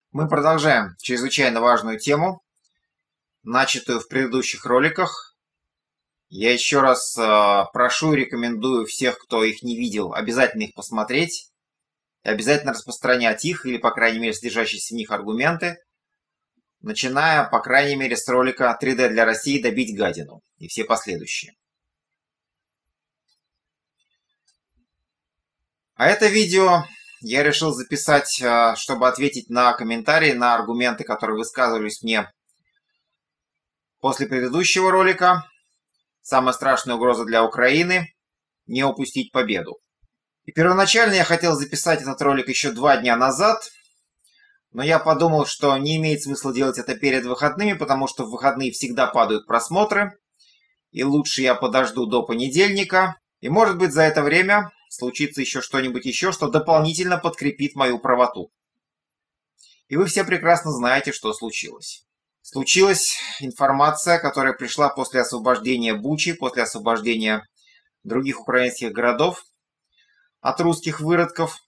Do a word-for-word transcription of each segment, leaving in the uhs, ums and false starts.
Мы продолжаем чрезвычайно важную тему, начатую в предыдущих роликах. Я еще раз э, прошу и рекомендую всех, кто их не видел, обязательно их посмотреть. И обязательно распространять их, или, по крайней мере, содержащиеся в них аргументы, начиная, по крайней мере, с ролика три дэ для России «Добить гадину» и все последующие. А это видео я решил записать, чтобы ответить на комментарии, на аргументы, которые высказывались мне после предыдущего ролика. Самая страшная угроза для Украины – не упустить победу. И первоначально я хотел записать этот ролик еще два дня назад, но я подумал, что не имеет смысла делать это перед выходными, потому что в выходные всегда падают просмотры, и лучше я подожду до понедельника, и может быть за это время случится еще что-нибудь еще, что дополнительно подкрепит мою правоту. И вы все прекрасно знаете, что случилось. Случилась информация, которая пришла после освобождения Бучи, после освобождения других украинских городов от русских выродков.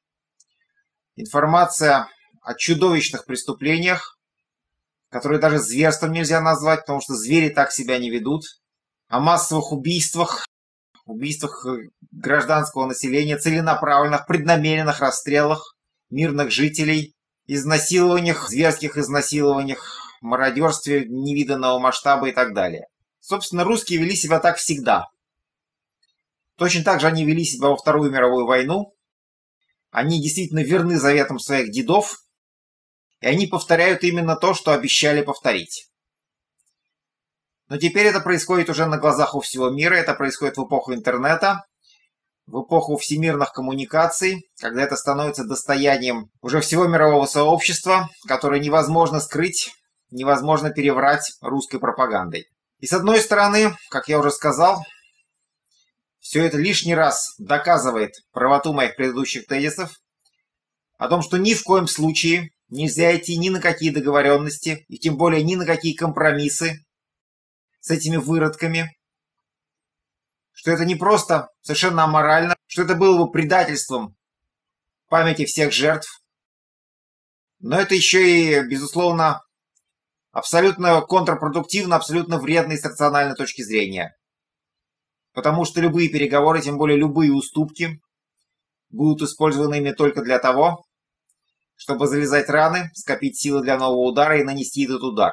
Информация о чудовищных преступлениях, которые даже зверством нельзя назвать, потому что звери так себя не ведут. О массовых убийствах, убийствах гражданского населения, целенаправленных, преднамеренных расстрелах мирных жителей, изнасилованиях, зверских изнасилованиях, мародерстве невиданного масштаба и так далее. Собственно, русские вели себя так всегда. Точно так же они вели себя во Вторую мировую войну. Они действительно верны заветам своих дедов, и они повторяют именно то, что обещали повторить. Но теперь это происходит уже на глазах у всего мира, это происходит в эпоху интернета, в эпоху всемирных коммуникаций, когда это становится достоянием уже всего мирового сообщества, которое невозможно скрыть, невозможно переврать русской пропагандой. И с одной стороны, как я уже сказал, все это лишний раз доказывает правоту моих предыдущих тезисов о том, что ни в коем случае нельзя идти ни на какие договоренности, и тем более ни на какие компромиссы с этими выродками, что это не просто совершенно аморально, что это было бы предательством памяти всех жертв, но это еще и, безусловно, абсолютно контрпродуктивно, абсолютно вредно с рациональной точки зрения. Потому что любые переговоры, тем более любые уступки, будут использованы ими только для того, чтобы залезать раны, скопить силы для нового удара и нанести этот удар.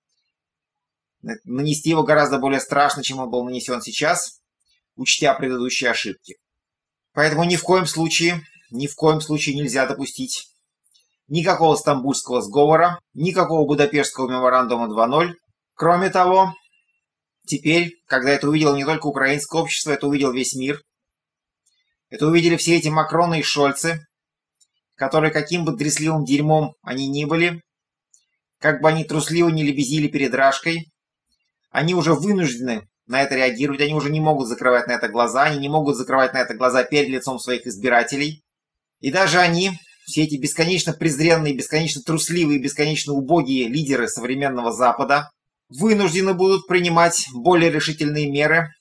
Нанести его гораздо более страшно, чем он был нанесен сейчас, учтя предыдущие ошибки. Поэтому ни в коем случае, ни в коем случае нельзя допустить никакого Стамбульского сговора, никакого Будапештского меморандума два ноль. Кроме того, теперь, когда это увидело не только украинское общество, это увидел весь мир, это увидели все эти Макроны и Шольцы, которые каким бы дресливым дерьмом они ни были, как бы они трусливо не лебезили перед Рашкой, они уже вынуждены на это реагировать, они уже не могут закрывать на это глаза, они не могут закрывать на это глаза перед лицом своих избирателей. И даже они, все эти бесконечно презренные, бесконечно трусливые, бесконечно убогие лидеры современного Запада, вынуждены будут принимать более решительные меры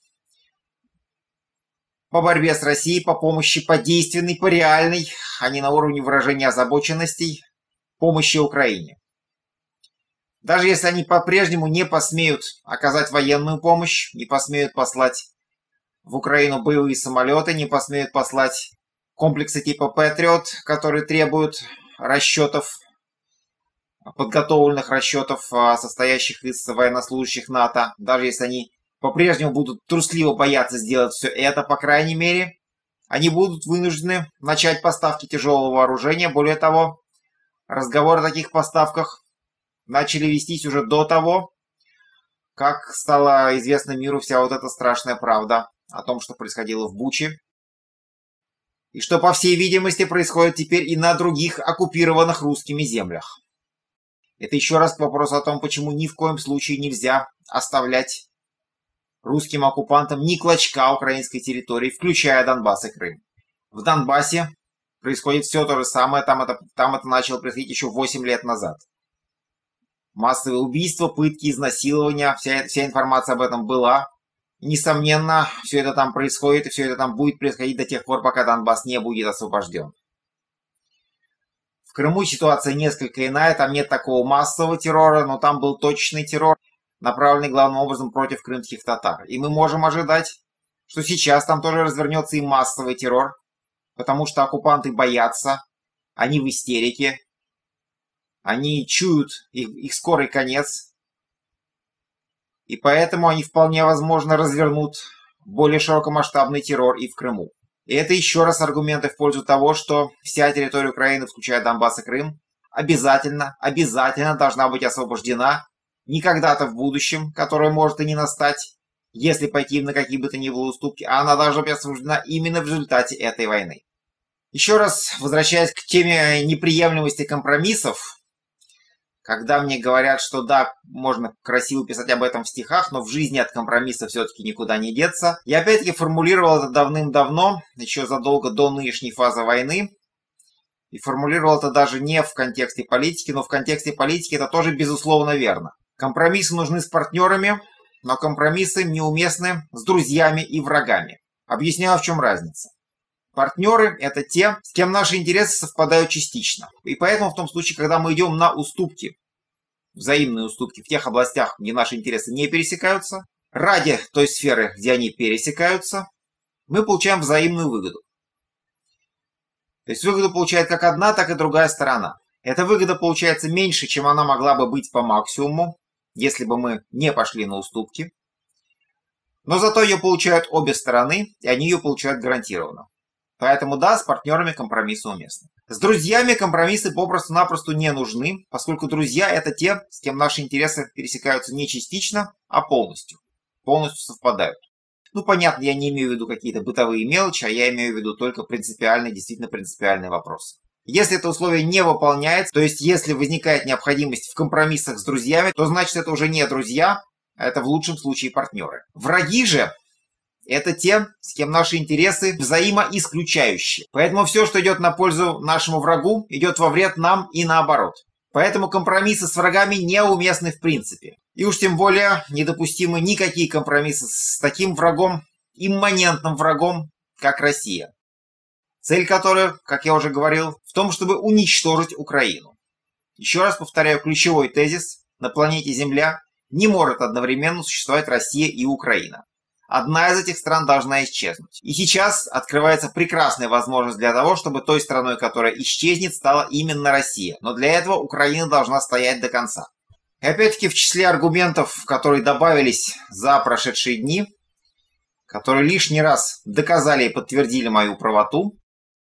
по борьбе с Россией, по помощи, по действенной, по реальной, а не на уровне выражения озабоченностей, помощи Украине. Даже если они по-прежнему не посмеют оказать военную помощь, не посмеют послать в Украину боевые самолеты, не посмеют послать комплексы типа Патриот, которые требуют расчетов, подготовленных расчетов, состоящих из военнослужащих НАТО, даже если они по-прежнему будут трусливо бояться сделать все это, по крайней мере, они будут вынуждены начать поставки тяжелого вооружения. Более того, разговоры о таких поставках начали вестись уже до того, как стала известна миру вся вот эта страшная правда о том, что происходило в Буче, и что, по всей видимости, происходит теперь и на других оккупированных русскими землях. Это еще раз к вопросу о том, почему ни в коем случае нельзя оставлять русским оккупантам ни клочка украинской территории, включая Донбасс и Крым. В Донбассе происходит все то же самое, там это, там это начало происходить еще восемь лет назад. Массовые убийства, пытки, изнасилования, вся, вся информация об этом была. И, несомненно, все это там происходит, и все это там будет происходить до тех пор, пока Донбасс не будет освобожден. В Крыму ситуация несколько иная, там нет такого массового террора, но там был точечный террор, направленный главным образом против крымских татар. И мы можем ожидать, что сейчас там тоже развернется и массовый террор, потому что оккупанты боятся, они в истерике, они чуют их, их скорый конец, и поэтому они вполне возможно развернут более широкомасштабный террор и в Крыму. И это еще раз аргументы в пользу того, что вся территория Украины, включая Донбасс и Крым, обязательно, обязательно должна быть освобождена не когда-то в будущем, которое может и не настать, если пойти на какие бы то ни было уступки, а она должна быть освобождена именно в результате этой войны. Еще раз, возвращаясь к теме неприемлемости компромиссов, когда мне говорят, что да, можно красиво писать об этом в стихах, но в жизни от компромисса все-таки никуда не деться. Я опять-таки формулировал это давным-давно, еще задолго до нынешней фазы войны. И формулировал это даже не в контексте политики, но в контексте политики это тоже безусловно верно. Компромиссы нужны с партнерами, но компромиссы неуместны с друзьями и врагами. Объясняю, в чем разница. Партнеры – это те, с кем наши интересы совпадают частично. И поэтому в том случае, когда мы идем на уступки, взаимные уступки в тех областях, где наши интересы не пересекаются, ради той сферы, где они пересекаются, мы получаем взаимную выгоду. То есть выгоду получает как одна, так и другая сторона. Эта выгода получается меньше, чем она могла бы быть по максимуму, если бы мы не пошли на уступки. Но зато ее получают обе стороны, и они ее получают гарантированно. Поэтому да, с партнерами компромиссы уместны. С друзьями компромиссы попросту-напросто не нужны, поскольку друзья – это те, с кем наши интересы пересекаются не частично, а полностью. Полностью совпадают. Ну, понятно, я не имею в виду какие-то бытовые мелочи, а я имею в виду только принципиальные, действительно принципиальные вопросы. Если это условие не выполняется, то есть если возникает необходимость в компромиссах с друзьями, то значит это уже не друзья, а это в лучшем случае партнеры. Враги же – это те, с кем наши интересы взаимоисключающие. Поэтому все, что идет на пользу нашему врагу, идет во вред нам и наоборот. Поэтому компромиссы с врагами неуместны в принципе. И уж тем более недопустимы никакие компромиссы с таким врагом, имманентным врагом, как Россия. Цель которой, как я уже говорил, в том, чтобы уничтожить Украину. Еще раз повторяю ключевой тезис: на планете Земля не может одновременно существовать Россия и Украина. Одна из этих стран должна исчезнуть. И сейчас открывается прекрасная возможность для того, чтобы той страной, которая исчезнет, стала именно Россия. Но для этого Украина должна стоять до конца. И опять-таки в числе аргументов, которые добавились за прошедшие дни, которые лишний раз доказали и подтвердили мою правоту,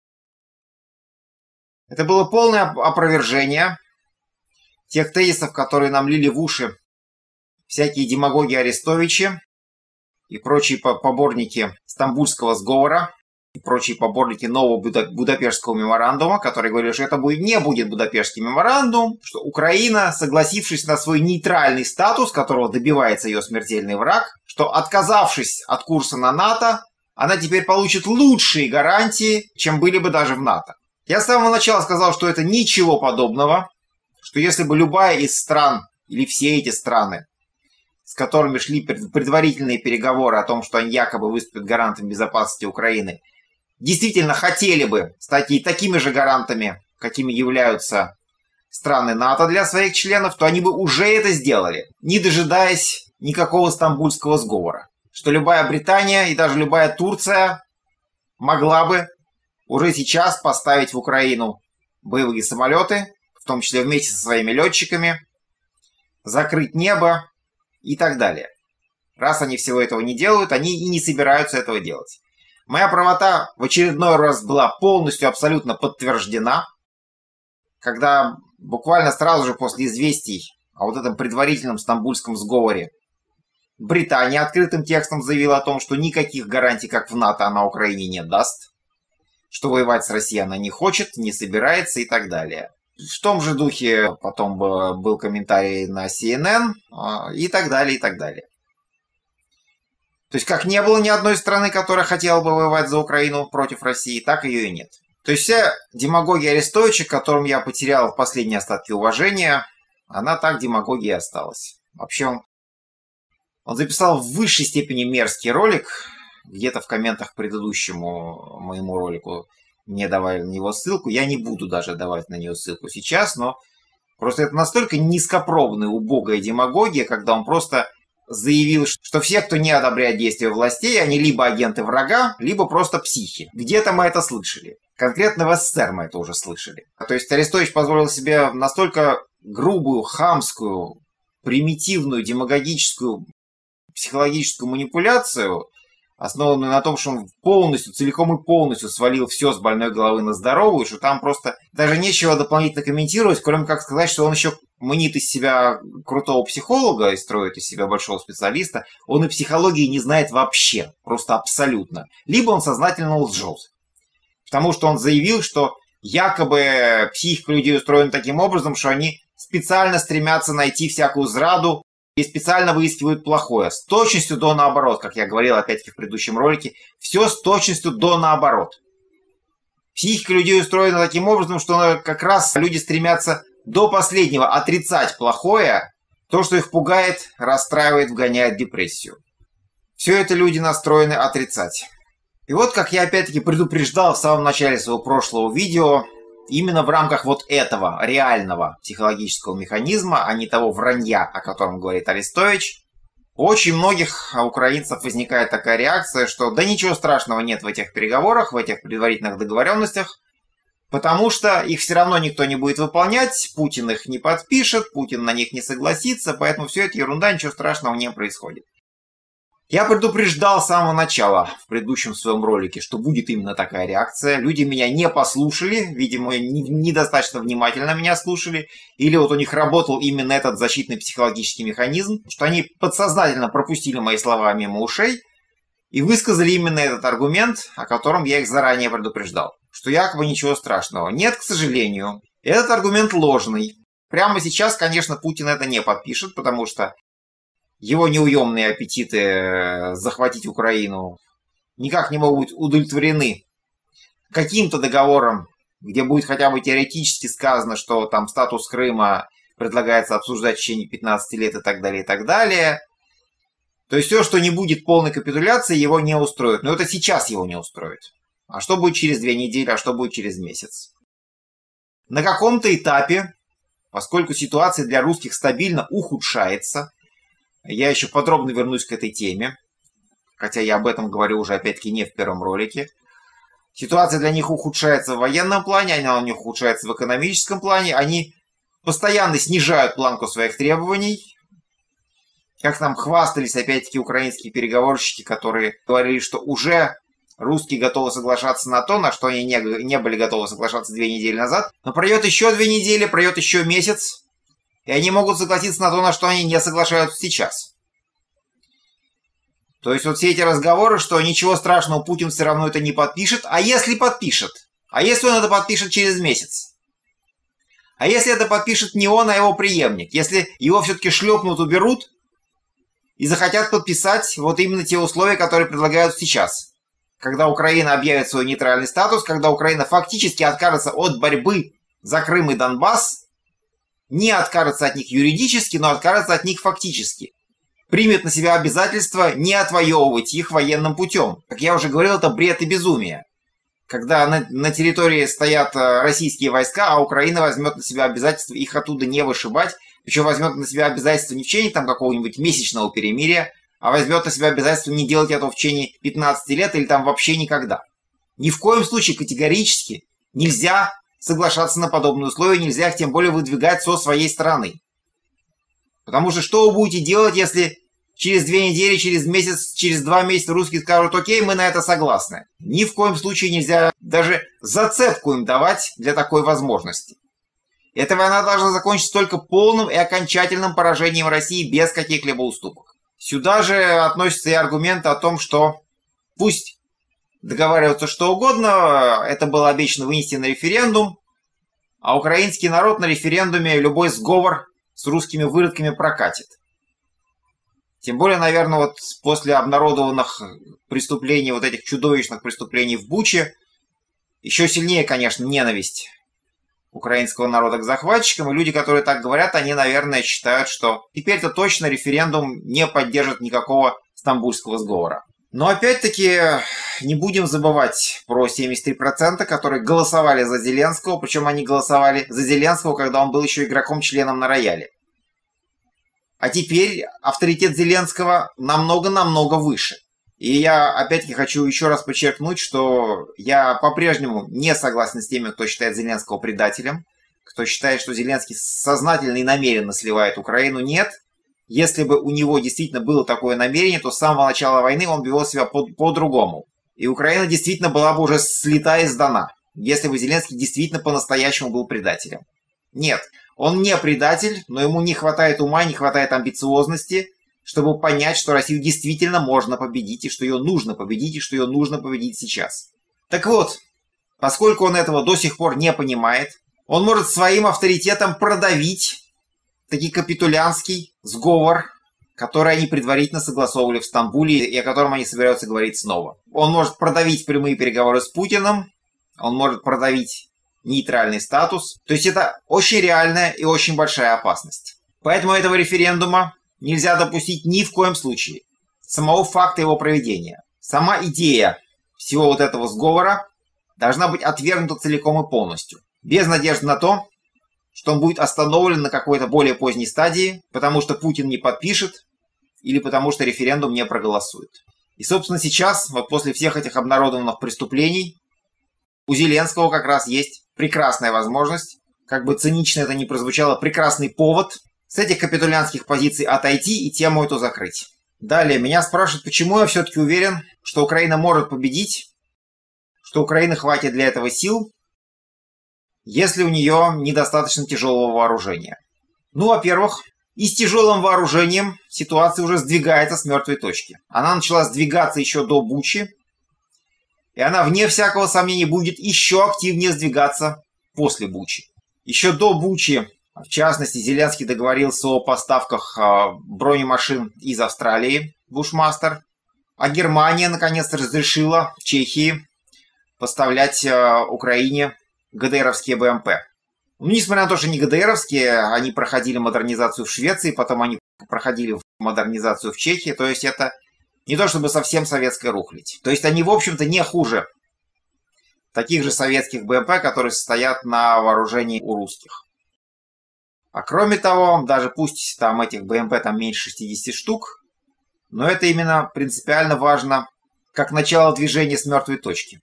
это было полное опровержение тех тезисов, которые нам лили в уши всякие демагоги Арестовичи и прочие поборники Стамбульского сговора, и прочие поборники нового Буда- Будапештского меморандума, которые говорили, что это будет, не будет Будапештский меморандум, что Украина, согласившись на свой нейтральный статус, которого добивается ее смертельный враг, что отказавшись от курса на НАТО, она теперь получит лучшие гарантии, чем были бы даже в НАТО. Я с самого начала сказал, что это ничего подобного, что если бы любая из стран, или все эти страны, с которыми шли предварительные переговоры о том, что они якобы выступят гарантами безопасности Украины, действительно хотели бы стать и такими же гарантами, какими являются страны НАТО для своих членов, то они бы уже это сделали, не дожидаясь никакого Стамбульского сговора. Что любая Британия и даже любая Турция могла бы уже сейчас поставить в Украину боевые самолеты, в том числе вместе со своими летчиками, закрыть небо и так далее. Раз они всего этого не делают, они и не собираются этого делать. Моя правота в очередной раз была полностью, абсолютно подтверждена, когда буквально сразу же после известий о вот этом предварительном Стамбульском сговоре Британия открытым текстом заявила о том, что никаких гарантий, как в НАТО, она Украине не даст, что воевать с Россией она не хочет, не собирается и так далее. В том же духе потом был комментарий на си эн эн и так далее, и так далее. То есть как не было ни одной страны, которая хотела бы воевать за Украину против России, так ее и нет. То есть вся демагогия Арестовича, к которым я потерял последние остатки уважения, она так демагогией осталась. Вообще он, он записал в высшей степени мерзкий ролик, где-то в комментах к предыдущему моему ролику мне давали на него ссылку. Я не буду даже давать на нее ссылку сейчас, но просто это настолько низкопробная, убогая демагогия, когда он просто заявил, что все, кто не одобряет действия властей, они либо агенты врага, либо просто психи. Где-то мы это слышали. Конкретно в СССР мы это уже слышали. То есть Арестович позволил себе настолько грубую, хамскую, примитивную, демагогическую, психологическую манипуляцию, основанную на том, что он полностью, целиком и полностью свалил все с больной головы на здоровую, что там просто даже нечего дополнительно комментировать, кроме как сказать, что он еще мнит из себя крутого психолога и строит из себя большого специалиста. Он и психологии не знает вообще, просто абсолютно. Либо он сознательно лжет. Потому что он заявил, что якобы психика людей устроена таким образом, что они специально стремятся найти всякую зраду и специально выискивают плохое. С точностью до наоборот, как я говорил опять-таки в предыдущем ролике, все с точностью до наоборот. Психика людей устроена таким образом, что как раз люди стремятся до последнего отрицать плохое, то, что их пугает, расстраивает, вгоняет в депрессию. Все это люди настроены отрицать. И вот, как я опять-таки предупреждал в самом начале своего прошлого видео, именно в рамках вот этого реального психологического механизма, а не того вранья, о котором говорит Арестович, у очень многих украинцев возникает такая реакция, что да ничего страшного нет в этих переговорах, в этих предварительных договоренностях, потому что их все равно никто не будет выполнять, Путин их не подпишет, Путин на них не согласится, поэтому все это ерунда, ничего страшного не происходит. Я предупреждал с самого начала в предыдущем своем ролике, что будет именно такая реакция. Люди меня не послушали, видимо, недостаточно внимательно меня слушали, или вот у них работал именно этот защитный психологический механизм, что они подсознательно пропустили мои слова мимо ушей и высказали именно этот аргумент, о котором я их заранее предупреждал, что якобы ничего страшного. Нет, к сожалению, этот аргумент ложный. Прямо сейчас, конечно, Путин это не подпишет, потому что его неуемные аппетиты захватить Украину никак не могут быть удовлетворены каким-то договором, где будет хотя бы теоретически сказано, что там статус Крыма предлагается обсуждать в течение пятнадцати лет и так далее, и так далее. То есть все, что не будет полной капитуляции, его не устроит. Но это сейчас его не устроит. А что будет через две недели, а что будет через месяц? На каком-то этапе, поскольку ситуация для русских стабильно ухудшается, я еще подробно вернусь к этой теме, хотя я об этом говорю уже опять-таки не в первом ролике. Ситуация для них ухудшается в военном плане, она у них ухудшается в экономическом плане, они постоянно снижают планку своих требований. Как нам хвастались опять-таки украинские переговорщики, которые говорили, что уже русские готовы соглашаться на то, на что они не, не были готовы соглашаться две недели назад. Но пройдет еще две недели, пройдет еще месяц, и они могут согласиться на то, на что они не соглашаются сейчас. То есть вот все эти разговоры, что ничего страшного, Путин все равно это не подпишет. А если подпишет? А если он это подпишет через месяц? А если это подпишет не он, а его преемник? Если его все-таки шлепнут, уберут и захотят подписать вот именно те условия, которые предлагают сейчас. Когда Украина объявит свой нейтральный статус, когда Украина фактически откажется от борьбы за Крым и Донбасс, не откажется от них юридически, но откажется от них фактически. Примет на себя обязательство не отвоевывать их военным путем. Как я уже говорил, это бред и безумие. Когда на, на территории стоят российские войска, а Украина возьмет на себя обязательство их оттуда не вышибать, причем возьмет на себя обязательство не в течение там какого-нибудь месячного перемирия, а возьмет на себя обязательство не делать этого в течение пятнадцати лет или там вообще никогда. Ни в коем случае категорически нельзя соглашаться на подобные условия, нельзя их тем более выдвигать со своей стороны. Потому что что вы будете делать, если через две недели, через месяц, через два месяца русские скажут: окей, мы на это согласны. Ни в коем случае нельзя даже зацепку им давать для такой возможности. Эта война должна закончиться только полным и окончательным поражением России без каких-либо уступок. Сюда же относятся и аргументы о том, что пусть договариваться что угодно, это было обещано вынести на референдум, а украинский народ на референдуме любой сговор с русскими выродками прокатит. Тем более, наверное, вот после обнародованных преступлений, вот этих чудовищных преступлений в Буче, еще сильнее, конечно, ненависть украинского народа к захватчикам, и люди, которые так говорят, они, наверное, считают, что теперь-то точно референдум не поддержит никакого стамбульского сговора. Но опять-таки не будем забывать про семьдесят три процента, которые голосовали за Зеленского, причем они голосовали за Зеленского, когда он был еще игроком-членом на рояле. А теперь авторитет Зеленского намного-намного выше. И я опять-таки хочу еще раз подчеркнуть, что я по-прежнему не согласен с теми, кто считает Зеленского предателем, кто считает, что Зеленский сознательно и намеренно сливает Украину. Нет. Если бы у него действительно было такое намерение, то с самого начала войны он бы вел себя по- по-другому. И Украина действительно была бы уже слита и сдана, если бы Зеленский действительно по-настоящему был предателем. Нет, он не предатель, но ему не хватает ума, не хватает амбициозности, чтобы понять, что Россию действительно можно победить, и что ее нужно победить, и что ее нужно победить сейчас. Так вот, поскольку он этого до сих пор не понимает, он может своим авторитетом продавить таки капитулянский сговор, который они предварительно согласовывали в Стамбуле и о котором они собираются говорить снова. Он может продавить прямые переговоры с Путиным, он может продавить нейтральный статус. То есть это очень реальная и очень большая опасность. Поэтому этого референдума нельзя допустить ни в коем случае. Самого факта его проведения. Сама идея всего вот этого сговора должна быть отвергнута целиком и полностью. Без надежды на то, что он будет остановлен на какой-то более поздней стадии, потому что Путин не подпишет или потому что референдум не проголосует. И, собственно, сейчас, вот после всех этих обнародованных преступлений, у Зеленского как раз есть прекрасная возможность, как бы цинично это ни прозвучало, прекрасный повод с этих капитулянских позиций отойти и тему эту закрыть. Далее, меня спрашивают, почему я все-таки уверен, что Украина может победить, что Украины хватит для этого сил, если у нее недостаточно тяжелого вооружения. Ну, во-первых, и с тяжелым вооружением ситуация уже сдвигается с мертвой точки. Она начала сдвигаться еще до Бучи, и она, вне всякого сомнения, будет еще активнее сдвигаться после Бучи. Еще до Бучи, в частности, Зеленский договорился о поставках бронемашин из Австралии, Бушмастер, а Германия, наконец, разрешила Чехии поставлять Украине ГДРовские БМП. Ну, несмотря на то, что не ГДРовские, они проходили модернизацию в Швеции, потом они проходили модернизацию в Чехии, то есть это не то чтобы совсем советская рухлядь. То есть они, в общем-то, не хуже таких же советских БМП, которые стоят на вооружении у русских. А кроме того, даже пусть там этих БМП там меньше шестидесяти штук, но это именно принципиально важно как начало движения с мертвой точки.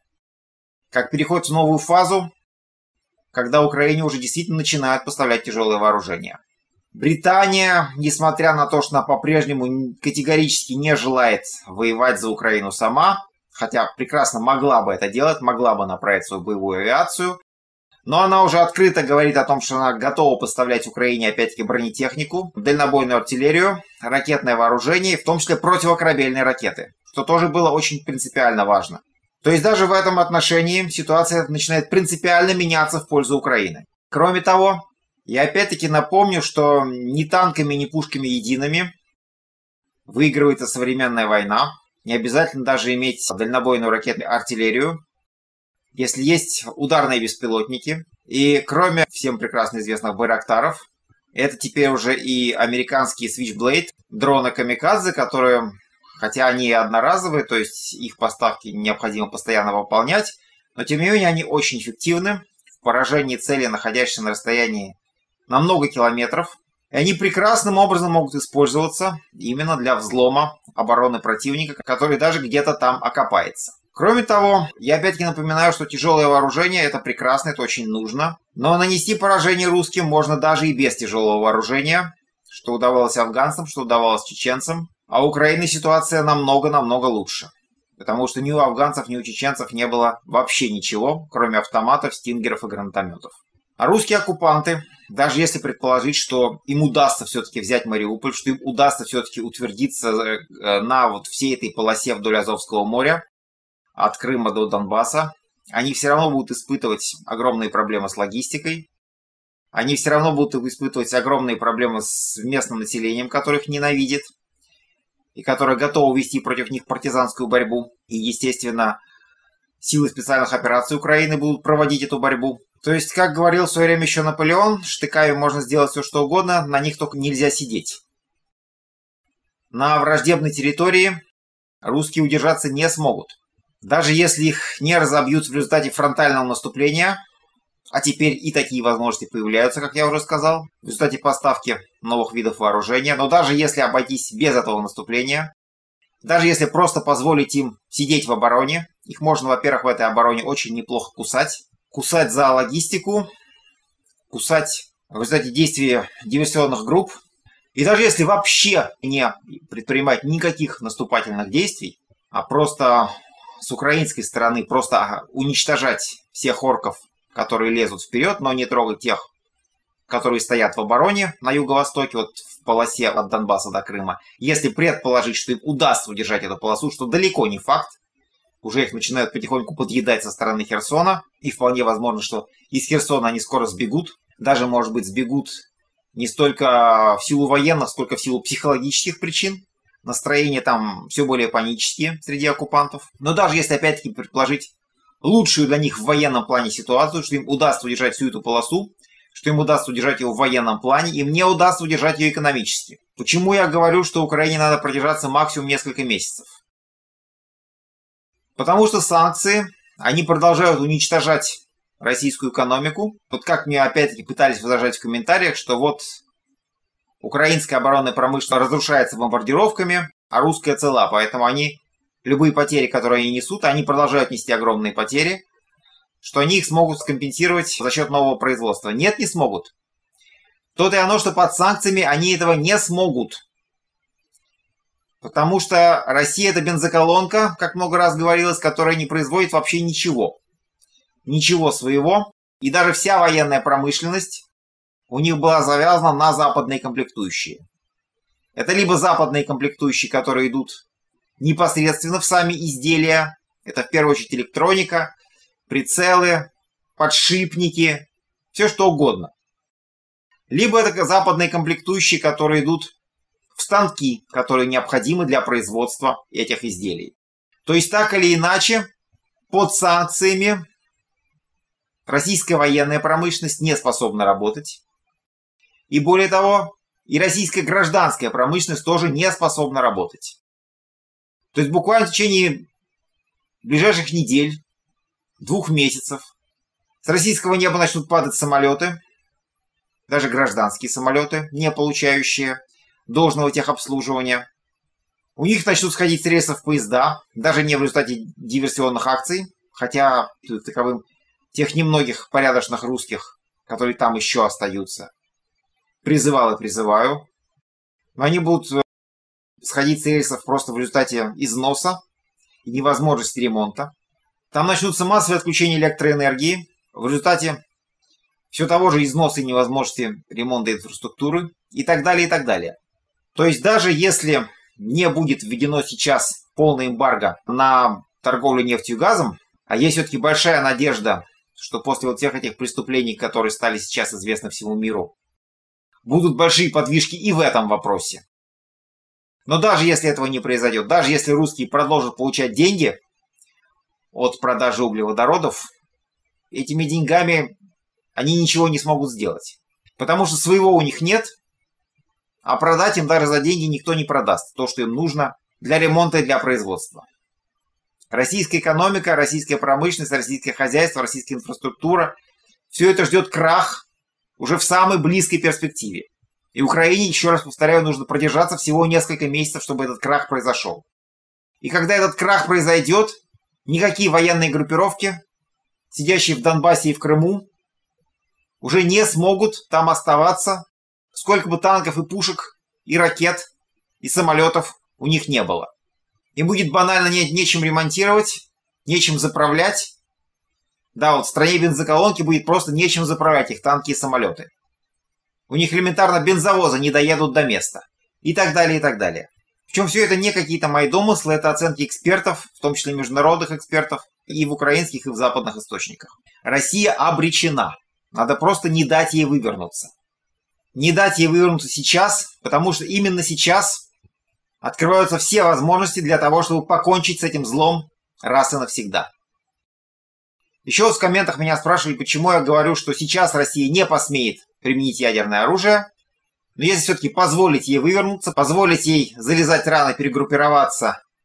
Как переход в новую фазу, когда Украине уже действительно начинают поставлять тяжелое вооружение. Британия, несмотря на то, что она по-прежнему категорически не желает воевать за Украину сама, хотя прекрасно могла бы это делать, могла бы направить свою боевую авиацию, но она уже открыто говорит о том, что она готова поставлять Украине опять-таки бронетехнику, дальнобойную артиллерию, ракетное вооружение, в том числе противокорабельные ракеты, что тоже было очень принципиально важно. То есть даже в этом отношении ситуация начинает принципиально меняться в пользу Украины. Кроме того, я опять-таки напомню, что ни танками, ни пушками едиными выигрывается современная война. Не обязательно даже иметь дальнобойную ракетную артиллерию, если есть ударные беспилотники. И кроме всем прекрасно известных байрактаров, это теперь уже и американские Switchblade, дроны камикадзе, которые... Хотя они одноразовые, то есть их поставки необходимо постоянно выполнять, но тем не менее они очень эффективны в поражении цели, находящейся на расстоянии на много километров. И они прекрасным образом могут использоваться именно для взлома обороны противника, который даже где-то там окопается. Кроме того, я опять-таки напоминаю, что тяжелое вооружение это прекрасно, это очень нужно, но нанести поражение русским можно даже и без тяжелого вооружения, что удавалось афганцам, что удавалось чеченцам. А у Украины ситуация намного-намного лучше. Потому что ни у афганцев, ни у чеченцев не было вообще ничего, кроме автоматов, стингеров и гранатометов. А русские оккупанты, даже если предположить, что им удастся все-таки взять Мариуполь, что им удастся все-таки утвердиться на вот всей этой полосе вдоль Азовского моря, от Крыма до Донбасса, они все равно будут испытывать огромные проблемы с логистикой. Они все равно будут испытывать огромные проблемы с местным населением, которых ненавидит. И которые готовы вести против них партизанскую борьбу. И, естественно, силы специальных операций Украины будут проводить эту борьбу. То есть, как говорил в свое время еще Наполеон, штыками можно сделать все, что угодно, на них только нельзя сидеть. На враждебной территории русские удержаться не смогут. Даже если их не разобьют в результате фронтального наступления, а теперь и такие возможности появляются, как я уже сказал, в результате поставки новых видов вооружения, но даже если обойтись без этого наступления, даже если просто позволить им сидеть в обороне, их можно, во-первых, в этой обороне очень неплохо кусать, кусать за логистику, кусать в результате действия диверсионных групп, и даже если вообще не предпринимать никаких наступательных действий, а просто с украинской стороны просто уничтожать всех орков, которые лезут вперед, но не трогать тех, которые стоят в обороне на юго-востоке, вот в полосе от Донбасса до Крыма. Если предположить, что им удастся удержать эту полосу, что далеко не факт, уже их начинают потихоньку подъедать со стороны Херсона, и вполне возможно, что из Херсона они скоро сбегут, даже, может быть, сбегут не столько в силу военных, сколько в силу психологических причин. Настроения там все более панические среди оккупантов. Но даже если, опять-таки, предположить лучшую для них в военном плане ситуацию, что им удастся удержать всю эту полосу, что им удастся удержать ее в военном плане, им не удастся удержать ее экономически. Почему я говорю, что Украине надо продержаться максимум несколько месяцев? Потому что санкции, они продолжают уничтожать российскую экономику. Вот как мне опять-таки пытались возражать в комментариях, что вот украинская оборонная промышленность разрушается бомбардировками, а русская цела, поэтому они, любые потери, которые они несут, они продолжают нести огромные потери, что они их смогут скомпенсировать за счет нового производства. Нет, не смогут. То-то и оно, что под санкциями они этого не смогут. Потому что Россия — это бензоколонка, как много раз говорилось, которая не производит вообще ничего. Ничего своего. И даже вся военная промышленность у них была завязана на западные комплектующие. Это либо западные комплектующие, которые идут непосредственно в сами изделия. Это в первую очередь электроника, прицелы, подшипники, все что угодно. Либо это западные комплектующие, которые идут в станки, которые необходимы для производства этих изделий. То есть так или иначе, под санкциями российская военная промышленность не способна работать. И более того, и российская гражданская промышленность тоже не способна работать. То есть буквально в течение ближайших недель, двух месяцев, с российского неба начнут падать самолеты, даже гражданские самолеты, не получающие должного техобслуживания. У них начнут сходить с рельсов поезда, даже не в результате диверсионных акций, хотя таковым тех немногих порядочных русских, которые там еще остаются, призывал и призываю. Но они будут сходить с рельсов просто в результате износа и невозможности ремонта. Там начнутся массовые отключения электроэнергии в результате все того же износа и невозможности ремонта инфраструктуры и так далее, и так далее. То есть даже если не будет введено сейчас полное эмбарго на торговлю нефтью и газом, а есть все-таки большая надежда, что после вот всех этих преступлений, которые стали сейчас известны всему миру, будут большие подвижки и в этом вопросе. Но даже если этого не произойдет, даже если русские продолжат получать деньги от продажи углеводородов, этими деньгами они ничего не смогут сделать. Потому что своего у них нет, а продать им даже за деньги никто не продаст. То, что им нужно для ремонта и для производства. Российская экономика, российская промышленность, российское хозяйство, российская инфраструктура – все это ждет крах уже в самой близкой перспективе. И Украине, еще раз повторяю, нужно продержаться всего несколько месяцев, чтобы этот крах произошел. И когда этот крах произойдет, никакие военные группировки, сидящие в Донбассе и в Крыму, уже не смогут там оставаться, сколько бы танков и пушек, и ракет, и самолетов у них не было. Им будет банально не, нечем ремонтировать, нечем заправлять. Да, вот в стране бензоколонки будет просто нечем заправлять их танки и самолеты. У них элементарно бензовозы не доедут до места. И так далее, и так далее. Причем все это не какие-то мои домыслы, это оценки экспертов, в том числе международных экспертов, и в украинских, и в западных источниках. Россия обречена. Надо просто не дать ей вывернуться. Не дать ей вывернуться сейчас, потому что именно сейчас открываются все возможности для того, чтобы покончить с этим злом раз и навсегда. Еще в комментах меня спрашивали, почему я говорю, что сейчас Россия не посмеет применить ядерное оружие. Но если все-таки позволить ей вывернуться, позволить ей залезать рано, перегруппироваться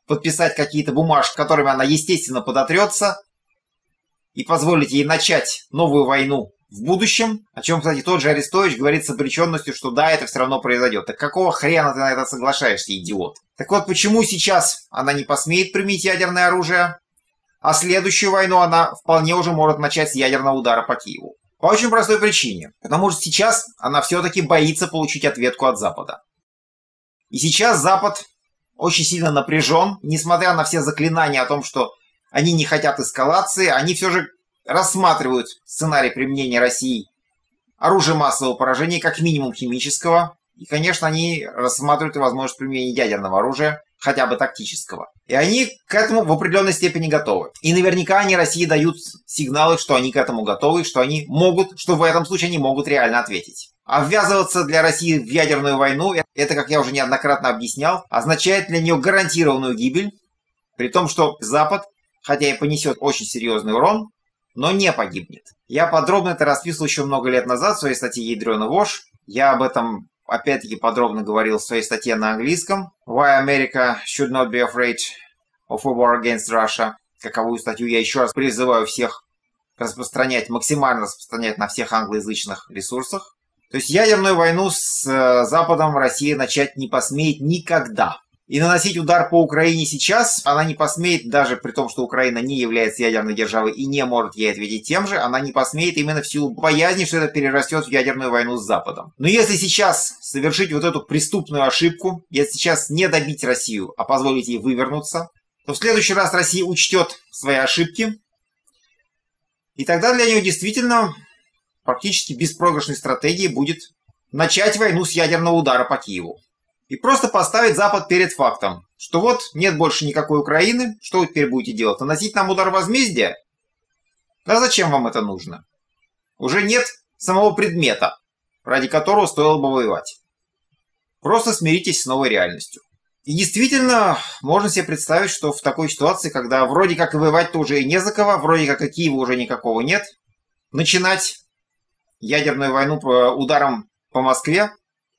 подписать какие-то бумажки, которыми она, естественно, подотрется, и позволить ей начать новую войну в будущем, о чем, кстати, тот же Арестович говорит с обреченностью, что да, это все равно произойдет. Так какого хрена ты на это соглашаешься, идиот? Так вот, почему сейчас она не посмеет применить ядерное оружие, а следующую войну она вполне уже может начать с ядерного удара по Киеву? По очень простой причине. Потому что сейчас она все-таки боится получить ответку от Запада. И сейчас Запад очень сильно напряжен, несмотря на все заклинания о том, что они не хотят эскалации, они все же рассматривают сценарий применения России оружия массового поражения, как минимум химического. И, конечно, они рассматривают и возможность применения ядерного оружия, хотя бы тактического. И они к этому в определенной степени готовы. И наверняка они России дают сигналы, что они к этому готовы, что они могут, что в этом случае они могут реально ответить. А ввязываться для России в ядерную войну, это, как я уже неоднократно объяснял, означает для нее гарантированную гибель, при том, что Запад, хотя и понесет очень серьезный урон, но не погибнет. Я подробно это расписывал еще много лет назад в своей статье «Ядрёная вошь». Я об этом, опять-таки, подробно говорил в своей статье на английском «Why America should not be afraid of a war against Russia». Каковую статью я еще раз призываю всех распространять, максимально распространять на всех англоязычных ресурсах. То есть ядерную войну с Западом Россия начать не посмеет никогда. И наносить удар по Украине сейчас она не посмеет, даже при том, что Украина не является ядерной державой и не может ей ответить тем же, она не посмеет именно в силу боязни, что это перерастет в ядерную войну с Западом. Но если сейчас совершить вот эту преступную ошибку, если сейчас не добить Россию, а позволить ей вывернуться, то в следующий раз Россия учтет свои ошибки, и тогда для нее действительно практически беспроигрышной стратегией будет начать войну с ядерного удара по Киеву. И просто поставить Запад перед фактом, что вот нет больше никакой Украины, что вы теперь будете делать? Наносить нам удар возмездия? Да зачем вам это нужно? Уже нет самого предмета, ради которого стоило бы воевать. Просто смиритесь с новой реальностью. И действительно, можно себе представить, что в такой ситуации, когда вроде как и воевать-то уже и не за кого, вроде как и Киева уже никакого нет, начинать ядерную войну ударом по Москве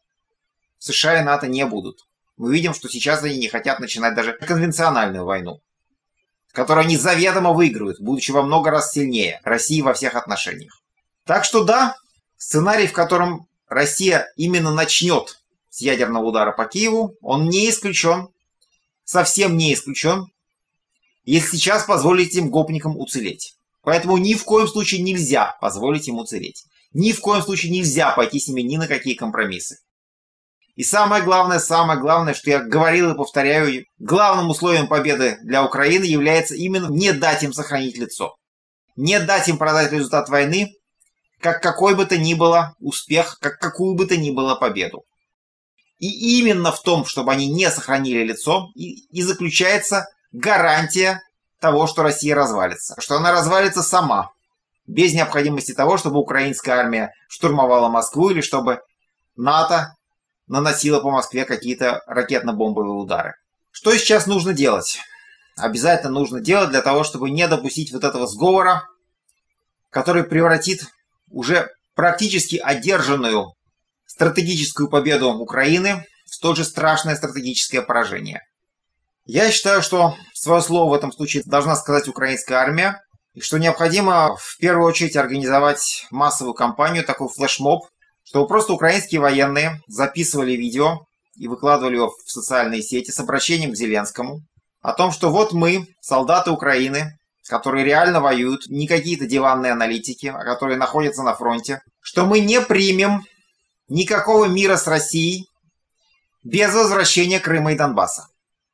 США и НАТО не будут. Мы видим, что сейчас они не хотят начинать даже конвенциональную войну, которую они заведомо выиграют, будучи во много раз сильнее России во всех отношениях. Так что да, сценарий, в котором Россия именно начнет с ядерного удара по Киеву, он не исключен, совсем не исключен, если сейчас позволить этим гопникам уцелеть. Поэтому ни в коем случае нельзя позволить им уцелеть. Ни в коем случае нельзя пойти с ними ни на какие компромиссы. И самое главное, самое главное, что я говорил и повторяю, главным условием победы для Украины является именно не дать им сохранить лицо. Не дать им продать результат войны, как какой бы то ни было успех, как какую бы то ни было победу. И именно в том, чтобы они не сохранили лицо, и, и заключается гарантия того, что Россия развалится. Что она развалится сама, без необходимости того, чтобы украинская армия штурмовала Москву или чтобы НАТО наносила по Москве какие-то ракетно-бомбовые удары. Что сейчас нужно делать? Обязательно нужно делать для того, чтобы не допустить вот этого сговора, который превратит уже практически одержанную стратегическую победу Украины в столь же страшное стратегическое поражение. Я считаю, что свое слово в этом случае должна сказать украинская армия, и что необходимо в первую очередь организовать массовую кампанию, такой флешмоб, чтобы просто украинские военные записывали видео и выкладывали его в социальные сети с обращением к Зеленскому о том, что вот мы, солдаты Украины, которые реально воюют, не какие-то диванные аналитики, а которые находятся на фронте, что мы не примем никакого мира с Россией без возвращения Крыма и Донбасса.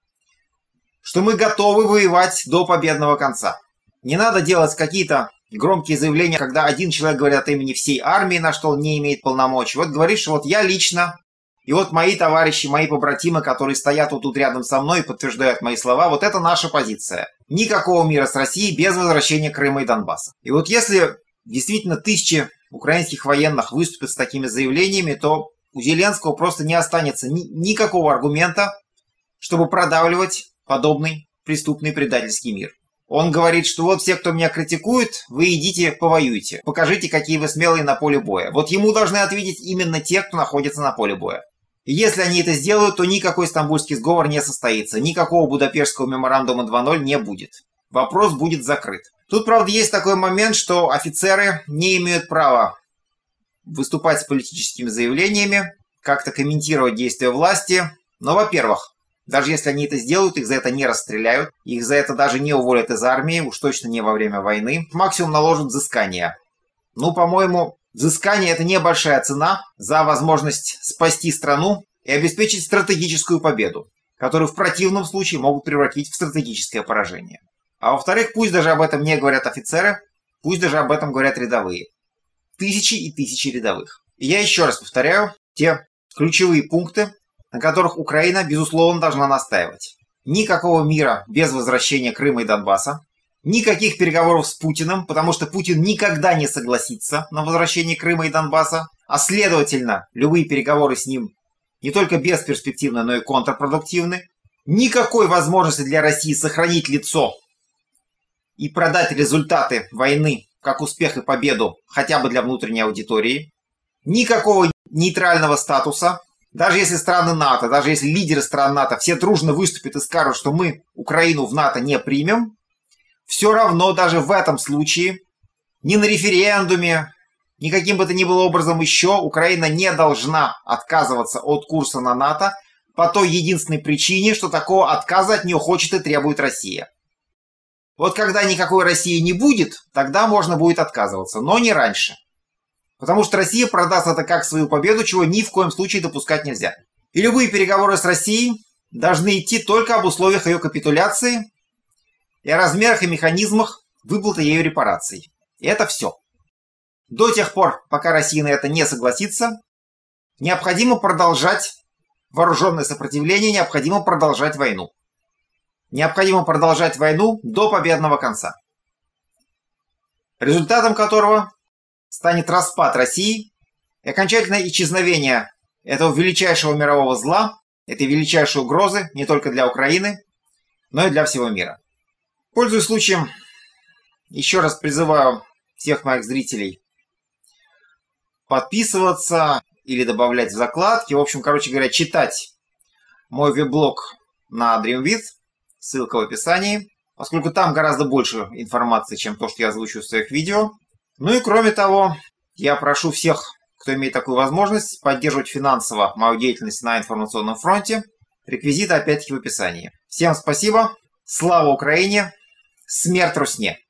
Что мы готовы воевать до победного конца. Не надо делать какие-то громкие заявления, когда один человек говорит от имени всей армии, на что он не имеет полномочий. Вот говоришь, что вот я лично, и вот мои товарищи, мои побратимы, которые стоят вот тут рядом со мной и подтверждают мои слова, вот это наша позиция. Никакого мира с Россией без возвращения Крыма и Донбасса. И вот если действительно тысячи украинских военных выступят с такими заявлениями, то у Зеленского просто не останется ни никакого аргумента, чтобы продавливать подобный преступный предательский мир. Он говорит, что вот все, кто меня критикует, вы идите повоюйте. Покажите, какие вы смелые на поле боя. Вот ему должны ответить именно те, кто находится на поле боя. И если они это сделают, то никакой Стамбульский сговор не состоится, никакого Будапештского меморандума два ноль не будет. Вопрос будет закрыт. Тут, правда, есть такой момент, что офицеры не имеют права выступать с политическими заявлениями, как-то комментировать действия власти. Но, во-первых, даже если они это сделают, их за это не расстреляют, их за это даже не уволят из армии, уж точно не во время войны. Максимум наложат взыскание. Ну, по-моему, взыскание – это небольшая цена за возможность спасти страну и обеспечить стратегическую победу, которую в противном случае могут превратить в стратегическое поражение. А во-вторых, пусть даже об этом не говорят офицеры, пусть даже об этом говорят рядовые. Тысячи и тысячи рядовых. И я еще раз повторяю те ключевые пункты, на которых Украина, безусловно, должна настаивать. Никакого мира без возвращения Крыма и Донбасса, никаких переговоров с Путиным, потому что Путин никогда не согласится на возвращение Крыма и Донбасса, а следовательно, любые переговоры с ним не только бесперспективны, но и контрпродуктивны. Никакой возможности для России сохранить лицо и продать результаты войны как успех и победу хотя бы для внутренней аудитории. Никакого нейтрального статуса. Даже если страны НАТО, даже если лидеры стран НАТО все дружно выступят и скажут, что мы Украину в НАТО не примем, все равно даже в этом случае ни на референдуме, ни каким бы то ни было образом еще Украина не должна отказываться от курса на НАТО по той единственной причине, что такого отказа от нее хочет и требует Россия. Вот когда никакой России не будет, тогда можно будет отказываться, но не раньше. Потому что Россия продаст это как свою победу, чего ни в коем случае допускать нельзя. И любые переговоры с Россией должны идти только об условиях ее капитуляции и о размерах и механизмах выплаты ею репараций. И это все. До тех пор, пока Россия на это не согласится, необходимо продолжать вооруженное сопротивление, необходимо продолжать войну. Необходимо продолжать войну до победного конца. Результатом которого станет распад России и окончательное исчезновение этого величайшего мирового зла, этой величайшей угрозы не только для Украины, но и для всего мира. Пользуясь случаем, еще раз призываю всех моих зрителей подписываться или добавлять в закладки. В общем, короче говоря, читать мой веб-блог на DreamWidth, ссылка в описании, поскольку там гораздо больше информации, чем то, что я озвучиваю в своих видео. Ну и кроме того, я прошу всех, кто имеет такую возможность, поддерживать финансово мою деятельность на информационном фронте. Реквизиты опять-таки в описании. Всем спасибо, слава Украине, смерть Русне!